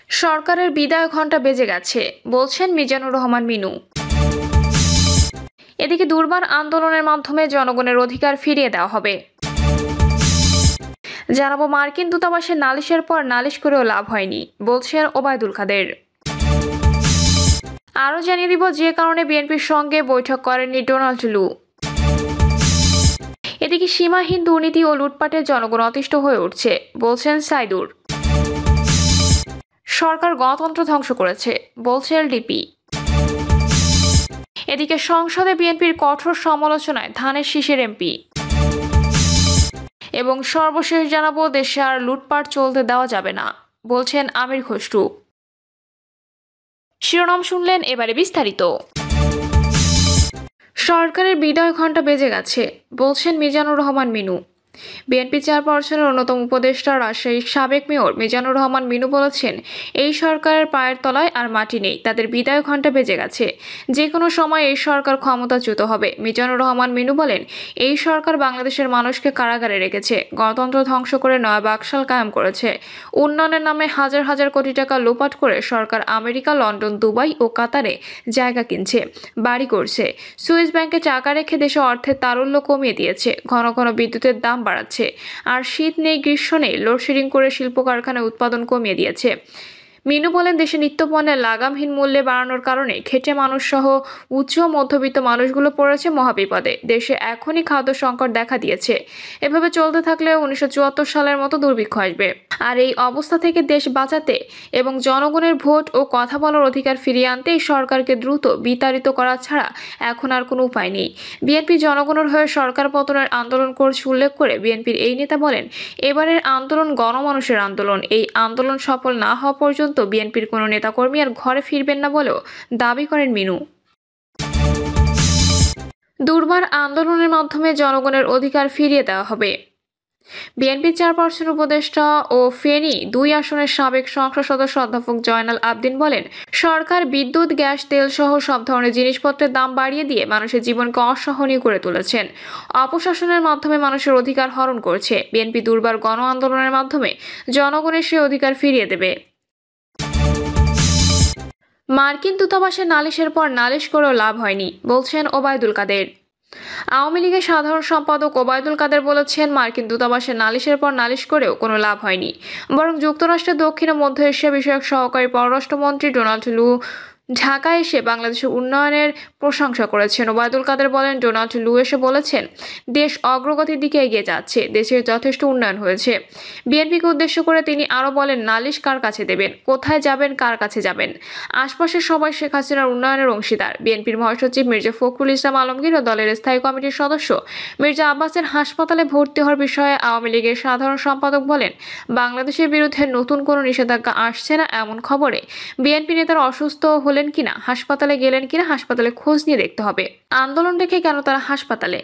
সরকারের বিদায় ঘণ্টা বেজে গেছে, বলছেন মিজানুর রহমান মিনু। এদিকে দুর্বার আন্দোলনের মাধ্যমে জনগণের অধিকার ফিরিয়ে দেওয়া হবে। জানাবো মার্কিন দূতাবাসের নালিশের পর নালিশ করেও লাভ হয়নি, বলছেন ওবায়দুল কাদের। আরও জানিয়ে দিব যে কারণে বিএনপির সঙ্গে বৈঠক করেননি ডোনাল্ড লু। এদিকে সীমাহীন দুর্নীতি ও লুটপাটে জনগণ অতিষ্ঠ হয়ে উঠছে, বলছেন সাইদুর। সরকার গণতন্ত্র ধ্বংস করেছে, বলছে এলডিপি। এদিকে সংসদে বিএনপির কঠোর সমালোচনায় ধানের শীষের এমপি। এবং সর্বশেষ জানাবো দেশে আর লুটপাট চলতে দেওয়া যাবে না, বলছেন আমির খসরু। শিরোনাম শুনলেন, এবারে বিস্তারিত। সরকারের বিদায় ঘণ্টা বেজে গেছে, বলছেন মিজানুর রহমান মিনু। বিএনপি চেয়ারপারসনের অন্যতম উপদেষ্টা রাজশাহীর সাবেক মেয়র মিজানুর রহমান মিনু বলেছেন, এই সরকারের পায়ের তলায় আর মাটি নেই, তাদের বিদায় ঘণ্টা বেজে গেছে, যে কোনো সময় এই সরকার ক্ষমতাচ্যুত হবে। মিজানুর রহমান মিনু বলেন, এই সরকার বাংলাদেশের মানুষকে কারাগারে রেখেছে, গণতন্ত্র ধ্বংস করে নয়া বাকশাল কায়েম করেছে, উন্নয়নের নামে হাজার হাজার কোটি টাকা লোপাট করে সরকার আমেরিকা, লন্ডন, দুবাই ও কাতারে জায়গা কিনছে, বাড়ি করছে, সুইস ব্যাংকে টাকা রেখে দেশে অর্থের তারল্য কমিয়ে দিয়েছে, ঘন ঘন বিদ্যুতের দাম বাড়াচ্ছে, আর শীত নেই গ্রীষ্ম নেই, লোডশেডিং করে শিল্প কারখানায় উৎপাদন কমিয়ে দিয়েছে। মিনু বলেন, দেশে নিত্যপণ্যের লাগামহীন মূল্যে বাড়ানোর কারণে খেটে মানুষ সহ উচ্চ মধ্যবিত্ত মানুষগুলো পড়েছে মহাবিপদে। দেশে এখনই খাদ্য সংকট দেখা দিয়েছে। এভাবে চলতে থাকলে 1974 সালের মতো দুর্ভিক্ষ আসবে। আর এই অবস্থা থেকে দেশ বাঁচাতে এবং জনগণের ভোট ও কথা বলার অধিকার ফিরিয়ে আনতে এই সরকারকে দ্রুত বিতাড়িত করা ছাড়া এখন আর কোনো উপায় নেই। বিএনপি জনগণের হয়ে সরকার পতনের আন্দোলন করছে উল্লেখ করে বিএনপির এই নেতা বলেন, এবারের আন্দোলন গণমানুষের আন্দোলন। এই আন্দোলন সফল না হওয়া পর্যন্ত বিএনপির কোনো নেতাকর্মী আর ঘরে ফিরবেন না বলেও দাবি করেন মিনু। দুর্বার আন্দোলনের মাধ্যমে জনগণের অধিকার ফিরিয়ে দেওয়া হবে। বিএনপি চেয়ারপারসন উপদেষ্টা ও ফেনী 2 আসনের সাবেক সংসদ সদস্য অধ্যাপক জয়নাল আবদিন বলেন, সরকার বিদ্যুৎ, গ্যাস, তেল সহ সব ধরনের জিনিসপত্রের দাম বাড়িয়ে দিয়ে মানুষের জীবনকে অসহনীয় করে তুলেছেন। অপশাসনের মাধ্যমে মানুষের অধিকার হরণ করছে। বিএনপি দুর্বার গণ আন্দোলনের মাধ্যমে জনগণের সে অধিকার ফিরিয়ে দেবে। মার্কিন দূতাবাসের নালিশের পর নালিশ করেও লাভ হয়নি, বলছেন ওবায়দুল কাদের। আওয়ামী লীগের সাধারণ সম্পাদক ওবায়দুল কাদের বলেছেন, মার্কিন দূতাবাসের নালিশের পর নালিশ করেও কোনো লাভ হয়নি, বরং যুক্তরাষ্ট্রের দক্ষিণ ও মধ্য এশিয়া বিষয়ক সহকারী পররাষ্ট্রমন্ত্রী ডোনাল্ড লু ঢাকায় এসে বাংলাদেশের উন্নয়নের প্রশংসা করেছেন। ওবায়দুল কাদের বলেন, ডোনাল্ড লু এসে বলেছেন, দেশ অগ্রগতির দিকে এগিয়ে যাচ্ছে, দেশের যথেষ্ট উন্নয়ন হয়েছে। বিএনপিকে উদ্দেশ্য করে তিনি আরও বলেন, নালিশ কার কাছে দেবেন, কোথায় যাবেন, কার কাছে যাবেন? আশপাশের সবাই শেখ হাসিনার উন্নয়নের অংশীদার। বিএনপির মহাসচিব মির্জা ফখরুল ইসলাম আলমগীর ও দলের স্থায়ী কমিটির সদস্য মির্জা আব্বাসের হাসপাতালে ভর্তি হওয়ার বিষয়ে আওয়ামী লীগের সাধারণ সম্পাদক বলেন, বাংলাদেশের বিরুদ্ধে নতুন কোনো নিষেধাজ্ঞা আসছে না এমন খবরে বিএনপি নেতারা অসুস্থ হলেন কিনা, হাসপাতালে গেলেন কিনা, হাসপাতালে খোঁজ নিয়ে দেখতে হবে। আন্দোলন রেখে কেন তারা হাসপাতালে?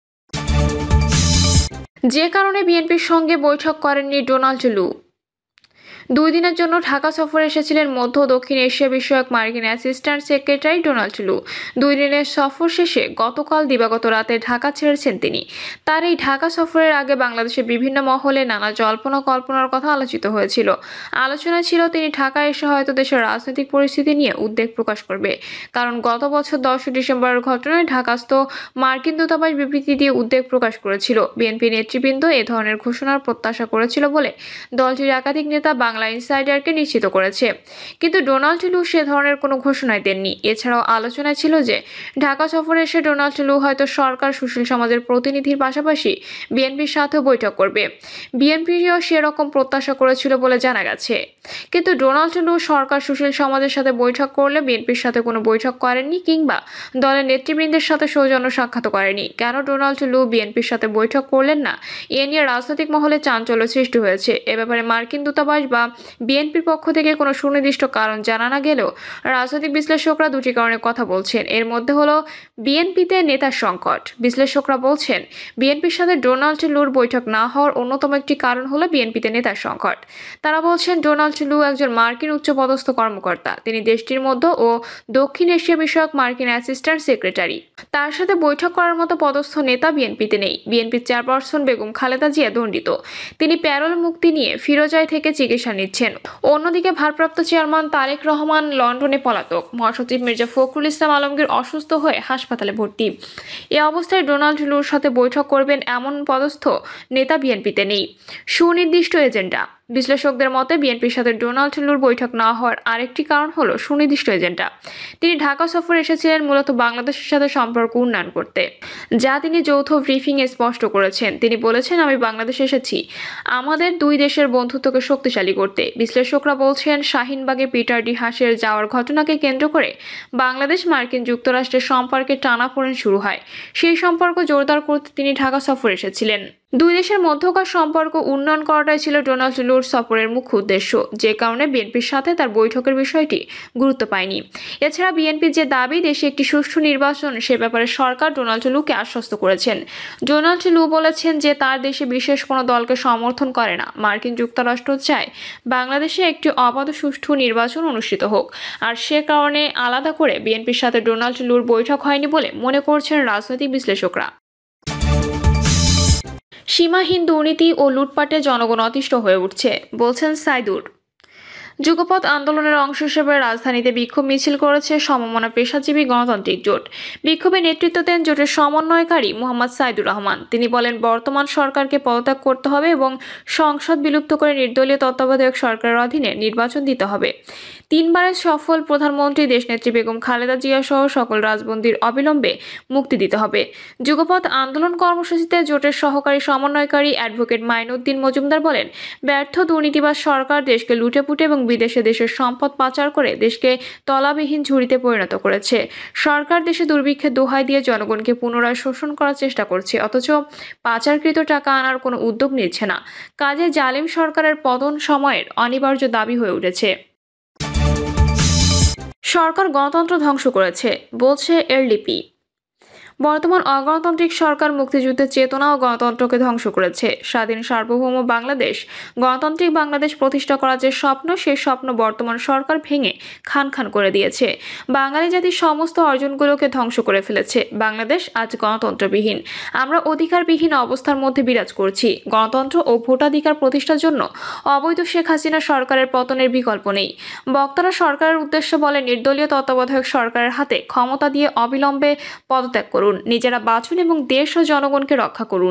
যে কারণে বিএনপির সঙ্গে বৈঠক করেননি ডোনাল্ড লু। 2 দিনের জন্য ঢাকা সফরে এসেছিলেন মধ্য ও দক্ষিণ এশিয়া বিষয়ক মার্কিন অ্যাসিস্ট্যান্ট সেক্রেটারি ডোনাল্ড লু। 2 দিনের সফর শেষে গতকাল দিবাগত রাতে ঢাকা ছেড়েছেন তিনি। তার এই ঢাকা সফরের আগে বাংলাদেশের বিভিন্ন মহলে নানা জল্পনা কল্পনার কথা আলোচিত হয়েছিল। আলোচনা ছিল তিনি ঢাকায় এসে হয়তো দেশের রাজনৈতিক পরিস্থিতি নিয়ে উদ্বেগ প্রকাশ করবে, কারণ গত বছর 10 ডিসেম্বরের ঘটনায় ঢাকাস্থ মার্কিন দূতাবাস বিবৃতি দিয়ে উদ্বেগ প্রকাশ করেছিল। বিএনপি নেতৃবৃন্দ এ ধরনের ঘোষণার প্রত্যাশা করেছিল বলে দলটির একাধিক নেতা বাংলা ইনসাইডারকে নিশ্চিত করেছে, কিন্তু ডোনাল্ড লু সে ধরনের কোনো ঘোষণাই দেননি। এছাড়াও আলোচনা ছিল যে ঢাকা সফরে এসে ডোনাল্ড লু হয়তো সরকার সুশীল সমাজের প্রতিনিধির পাশাপাশি বিএনপির সাথেও বৈঠক করবে। বিএনপিও সেরকম প্রত্যাশা করেছিল বলে জানা গেছে, কিন্তু ডোনাল্ড লু সরকার সুশীল সমাজের সাথে বৈঠক করলে বিএনপির সাথে কোনো বৈঠক করেননি কিংবা দলের নেতৃবৃন্দের সাথে সৌজন্য সাক্ষাৎ করেনি। কেন ডোনাল্ড লু বিএনপির সাথে বৈঠক করলেন না, এ নিয়ে রাজনৈতিক মহলে চাঞ্চল্য সৃষ্টি হয়েছে। এ ব্যাপারে মার্কিন দূতাবাস বা বিএনপির পক্ষ থেকে কোনো সুনির্দিষ্ট কারণ জানা না গেলেও রাজনৈতিক বিশ্লেষকরা 2টি কারণের কথা বলছেন। এর মধ্যে হলো বিএনপিতে নেতার সংকট। বিশ্লেষকরা বলছেন, বিএনপির সাথে ডোনাল্ড লুর বৈঠক না হওয়ার অন্যতম একটি কারণ হলো বিএনপিতে নেতার সংকট। তারা বলছেন, ডোনাল্ড লু একজন মার্কিন উচ্চপদস্থ কর্মকর্তা। তিনি দেশটির মধ্য ও দক্ষিণ এশিয়া বিষয়ক মার্কিন অ্যাসিস্ট্যান্ট সেক্রেটারি। তার সাথে বৈঠক করার মতো পদস্থ নেতা বিএনপিতে নেই। বিএনপির চেয়ারপারসন বেগম খালেদা জিয়া দণ্ডিত। তিনি প্যারোল মুক্তি নিয়ে ফিরোজায় থেকে চিকিৎসা নিচ্ছেন। অন্যদিকে ভারপ্রাপ্ত চেয়ারম্যান তারেক রহমান লন্ডনে পলাতক, মহাসচিব মির্জা ফখরুল ইসলাম আলমগীর অসুস্থ হয়ে হাসপাতালে ভর্তি। এ অবস্থায় ডোনাল্ড লুর সাথে বৈঠক করবেন এমন পদস্থ নেতা বিএনপিতে নেই। সুনির্দিষ্ট এজেন্ডা। বিশ্লেষকদের মতে বিএনপির সাথে ডোনাল্ড লুর বৈঠক না হওয়ার আরেকটি কারণ হলো সুনির্দিষ্ট এজেন্ডা। তিনি ঢাকা সফরে এসেছিলেন মূলত বাংলাদেশের সাথে সম্পর্ক উন্নয়ন করতে, যা তিনি যৌথ ব্রিফিংয়ে স্পষ্ট করেছেন। তিনি বলেছেন, আমি বাংলাদেশে এসেছি আমাদের দুই দেশের বন্ধুত্বকে শক্তিশালী করতে। বিশ্লেষকরা বলছেন, শাহিনবাগে পিটার ডি হাসের যাওয়ার ঘটনাকে কেন্দ্র করে বাংলাদেশ মার্কিন যুক্তরাষ্ট্রের সম্পর্কে টানাপোড়েন শুরু হয়। সেই সম্পর্ক জোরদার করতে তিনি ঢাকা সফরে এসেছিলেন। দুই দেশের মধ্যকার সম্পর্ক উন্নয়ন করাটাই ছিল ডোনাল্ড লুর সফরের মুখ্য উদ্দেশ্য, যে কারণে বিএনপির সাথে তার বৈঠকের বিষয়টি গুরুত্ব পায়নি। এছাড়া বিএনপির যে দাবি দেশে একটি সুষ্ঠু নির্বাচন, সে ব্যাপারে সরকার ডোনাল্ড লুকে আশ্বস্ত করেছেন। ডোনাল্ড লু বলেছেন যে তার দেশে বিশেষ কোনো দলকে সমর্থন করে না। মার্কিন যুক্তরাষ্ট্র চায় বাংলাদেশে একটি অবাধ সুষ্ঠু নির্বাচন অনুষ্ঠিত হোক, আর সে কারণে আলাদা করে বিএনপির সাথে ডোনাল্ড লুর বৈঠক হয়নি বলে মনে করছেন রাজনৈতিক বিশ্লেষকরা। সীমাহীন দুর্নীতি ও লুটপাটে জনগণ অতিষ্ঠ হয়ে উঠছে, বলছেন সাইদুর। যুগপৎ আন্দোলনের অংশ হিসেবে রাজধানীতে বিক্ষোভ মিছিল করেছে সমমনা পেশাজীবী গণতান্ত্রিক জোট। বিক্ষোভে নেতৃত্ব দেন জোটের সমন্বয়কারী মোহাম্মদ সাইদুর রহমান। তিনি বলেন, বর্তমান সরকারকে পদত্যাগ করতে হবে এবং সংসদ বিলুপ্ত করে নির্দলীয় তত্ত্বাবধায়ক সরকারের অধীনে নির্বাচন দিতে হবে। 3 বারের সফল প্রধানমন্ত্রী দেশনেত্রী বেগম খালেদা জিয়া সহ সকল রাজবন্দীর অবিলম্বে মুক্তি দিতে হবে। যুগপৎ আন্দোলন কর্মসূচিতে জোটের সহকারী সমন্বয়কারী অ্যাডভোকেট মাইনুদ্দিন মজুমদার বলেন, ব্যর্থ দুর্নীতিবাজ সরকার দেশকে লুটেপুটে এবং বিদেশে দেশের সম্পদ পাচার করে দেশকে তলাবিহীন ঝুড়িতে পরিণত করেছে। সরকার দেশে দুর্ভিক্ষের দোহাই দিয়ে জনগণকে পুনরায় শোষণ করার চেষ্টা করছে, অথচ পাচারকৃত টাকা আনার কোনো উদ্যোগ নিচ্ছে না। কাজে জালিম সরকারের পতন সময়ের অনিবার্য দাবি হয়ে উঠেছে। সরকার গণতন্ত্র ধ্বংস করেছে, বলছে এলডিপি। বর্তমান অগণতান্ত্রিক সরকার মুক্তিযুদ্ধের চেতনা ও গণতন্ত্রকে ধ্বংস করেছে। স্বাধীন সার্বভৌম বাংলাদেশ, গণতান্ত্রিক বাংলাদেশ প্রতিষ্ঠা করার যে স্বপ্ন, সেই স্বপ্ন বর্তমান সরকার ভেঙে খান খান করে দিয়েছে। বাঙালি জাতির সমস্ত অর্জনগুলোকে ধ্বংস করে ফেলেছে। বাংলাদেশ আজ গণতন্ত্রবিহীন। আমরা অধিকারবিহীন অবস্থার মধ্যে বিরাজ করছি। গণতন্ত্র ও ভোটাধিকার প্রতিষ্ঠার জন্য অবৈধ শেখ হাসিনা সরকারের পতনের বিকল্প নেই। বক্তারা সরকারের উদ্দেশ্যে বলে, নির্দলীয় তত্ত্বাবধায়ক সরকারের হাতে ক্ষমতা দিয়ে অবিলম্বে পদত্যাগ করুন, নিজেরা বাঁচুন এবং দেশ ও জনগণকে রক্ষা করুন।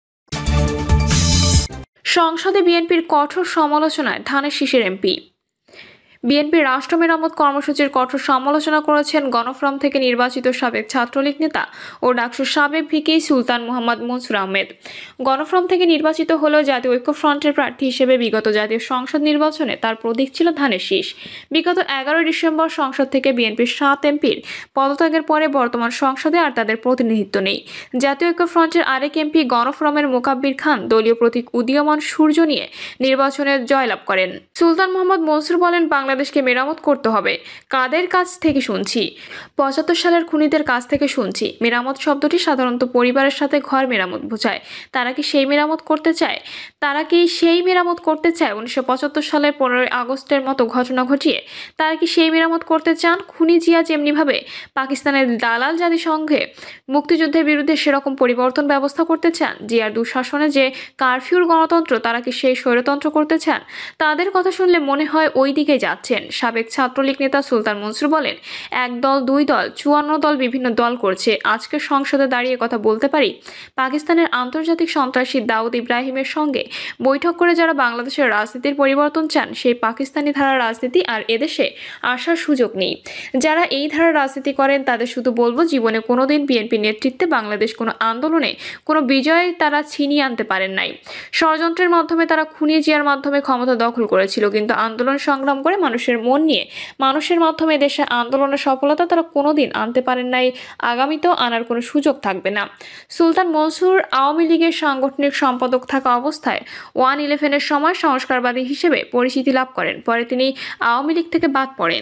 সংসদে বিএনপির কঠোর সমালোচনায় ধানের শীষের এমপি। বিএনপির রাষ্ট্র মেরামত কর্মসূচির কঠোর সমালোচনা করেছেন গণফোরাম থেকে নির্বাচিত সাবেক ছাত্রলীগ নেতা ও ডাকসুর সাবেক ভিকি সুলতান মোহাম্মদ মনসুর আহমেদ। গণফোরাম থেকে নির্বাচিত হলেও জাতীয় ঐক্যফ্রন্টের প্রার্থী হিসেবে বিগত জাতীয় সংসদ নির্বাচনে তার প্রতীক ছিল ধানের শীষ। বিগত 11 ডিসেম্বর সংসদ থেকে বিএনপির 7 এমপির পদত্যাগের পরে বর্তমান সংসদে আর তাদের প্রতিনিধিত্ব নেই। জাতীয় ঐক্যফ্রন্টের আরেক এমপি গণফোরামের মোকাব্বির খান দলীয় প্রতীক উদীয়মান সূর্য নিয়ে নির্বাচনে জয়লাভ করেন। সুলতান মোহাম্মদ মনসুর বলেন, বাংলাদেশকে মেরামত করতে হবে। কাদের কাছ থেকে শুনছি? 75 সালের খুনিদের কাছ থেকে শুনছি। মেরামত শব্দটি সাধারণত পরিবারের সাথে ঘর মেরামত বোঝায়। তারা কি সেই মেরামত করতে চায়? 1975 সালের 15 আগস্টের মতো ঘটনা ঘটিয়ে তারা কি সেই মেরামত করতে চান? খুনি জিয়া যেমনিভাবে পাকিস্তানের দালাল জাতিসংঘে মুক্তিযুদ্ধের বিরুদ্ধে সেরকম পরিবর্তন ব্যবস্থা করতে চান। জিয়ার দুঃশাসনে যে কারফিউর গণতন্ত্র, তারা কি সেই স্বৈরতন্ত্র করতে চান? তাদের কথা শুনলে মনে হয় ওই দিকে যাচ্ছেন। সাবেক ছাত্রলীগ নেতা সুলতান মনসুর বলেন, এক দল, দুই দল, 54 দল বিভিন্ন দল করছে। আজকে সংসদে দাঁড়িয়ে কথা বলতে পারি, পাকিস্তানের আন্তর্জাতিক সন্ত্রাসী দাউদ ইব্রাহিমের সঙ্গে বৈঠক করে যারা বাংলাদেশের রাজনীতির পরিবর্তন চান, সেই পাকিস্তানি ধারার রাজনীতি আর এদেশে আসার সুযোগ নেই। যারা এই ধারার রাজনীতি করেন তাদের শুধু বলবো, জীবনে কোনোদিন বিএনপি নেতৃত্বে বাংলাদেশ কোনো আন্দোলনে কোনো বিজয় তারা ছিনিয়ে আনতে পারেন নাই। ষড়যন্ত্রের মাধ্যমে তারা খুনি জিয়ার মাধ্যমে ক্ষমতা দখল করেছিল, কিন্তু আন্দোলন সংগ্রাম করে মানুষের মন নিয়ে মানুষের মাধ্যমে দেশে আন্দোলনের সফলতা তারা কোনোদিন আনতে পারেন নাই, আগামীতেও আনার কোনো সুযোগ থাকবে না। সুলতান মনসুর আওয়ামী লীগের সাংগঠনিক সম্পাদক থাকা অবস্থায় 1/11-এর সময় সংস্কারবাদী হিসেবে পরিচিতি লাভ করেন। পরে তিনি আওয়ামী লীগ থেকে বাদ পড়েন।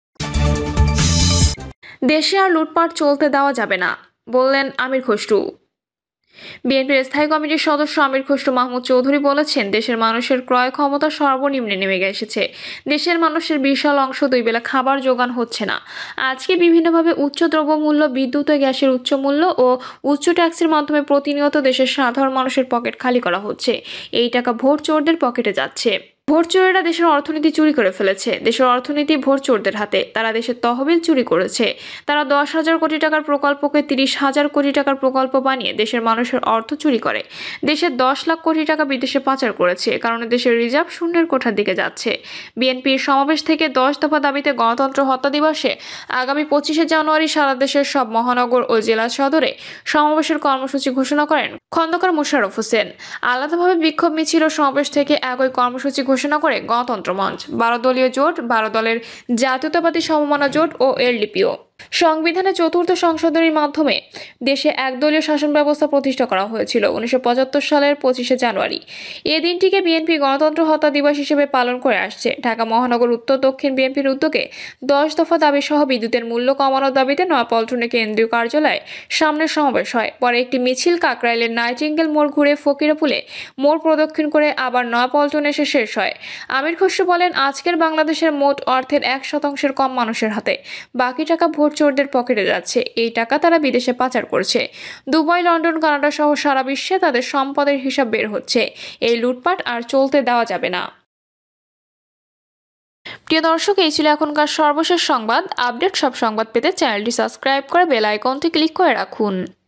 দেশে আর লুটপাট চলতে দেওয়া যাবে না, বললেন আমির খসরু। বিএনপির স্থায়ী কমিটির সদস্য আমির খসরু মাহমুদ চৌধুরী বলেছেন, দেশের মানুষের ক্রয় ক্ষমতা সর্বনিম্নে নেমে এসেছে। দেশের মানুষের বিশাল অংশ 2 বেলা খাবার জোগান হচ্ছে না। আজকে বিভিন্নভাবে উচ্চ দ্রব্যমূল্য, বিদ্যুৎ ও গ্যাসের উচ্চ মূল্য ও উচ্চ ট্যাক্সের মাধ্যমে প্রতিনিয়ত দেশের সাধারণ মানুষের পকেট খালি করা হচ্ছে। এই টাকা ভোট চোরদের পকেটে যাচ্ছে। ভোট চোরেরা দেশের অর্থনীতি চুরি করে ফেলেছে। দেশের অর্থনীতি ভোট চোরদের হাতে। তারা দেশের তহবিল চুরি করেছে। তারা 10,000 কোটি টাকার প্রকল্পকে 30,000 কোটি টাকার প্রকল্প বানিয়ে দেশের মানুষের অর্থ চুরি করে দেশের 10 লাখ কোটি টাকা বিদেশে পাচার করেছে। কারণে দেশের রিজার্ভ শূন্যের কোঠার দিকে যাচ্ছে। বিএনপির সমাবেশ থেকে 10 দফা দাবিতে গণতন্ত্র হত্যা দিবসে আগামী 25শে জানুয়ারি সারা দেশের সব মহানগর ও জেলা সদরে সমাবেশের কর্মসূচি ঘোষণা করেন খন্দকার মোশাররফ হোসেন। আলাদাভাবে বিক্ষোভ মিছিল ও সমাবেশ থেকে একই কর্মসূচি ঘোষণা করে গণতন্ত্র মঞ্চ, 12 দলীয় জোট, 12 দলের জাতীয়তাবাদী সমমনা জোট ও এলডিপিও। সংবিধানের 4র্থ সংশোধনীর মাধ্যমে দেশে একদলীয় শাসন ব্যবস্থা প্রতিষ্ঠা করা হয়েছিল 1975 সালের 25শে জানুয়ারি। এই দিনটিকে বিএনপি গণতন্ত্র হত্যা দিবস হিসেবে পালন করে আসছে। ঢাকা মহানগর উত্তর দক্ষিণ বিএনপির উদ্যোগে 10 দফা দাবি সহ বিদ্যুতের মূল্য কমানোর দাবিতে নয়াপল্টনে কেন্দ্রীয় কার্যালয়ে সামনে সমাবেশ হয়। পরে একটি মিছিল কাকরাইলের নাইটিঙ্গেল মোড় ঘুরে ফকিরপুলে মোড় প্রদক্ষিণ করে আবার নয়াপল্টনে এসে শেষ হয়। আমির খসরু বলেন, আজকের বাংলাদেশের মোট অর্থের 1% কম মানুষের হাতে। বাকি টাকা ভোট চোরদের পকেটে যাচ্ছে। এই টাকা তারা বিদেশে পাচার করছে। দুবাই, লন্ডন, কানাডা সহ সারা বিশ্বে তাদের সম্পদের হিসাব বের হচ্ছে। এই লুটপাট আর চলতে দেওয়া যাবে না। প্রিয় দর্শক, এই ছিল এখনকার সর্বশেষ সংবাদ। আপডেট সব সংবাদ পেতে চ্যানেলটি সাবস্ক্রাইব করে বেল আইকনটি ক্লিক করে রাখুন।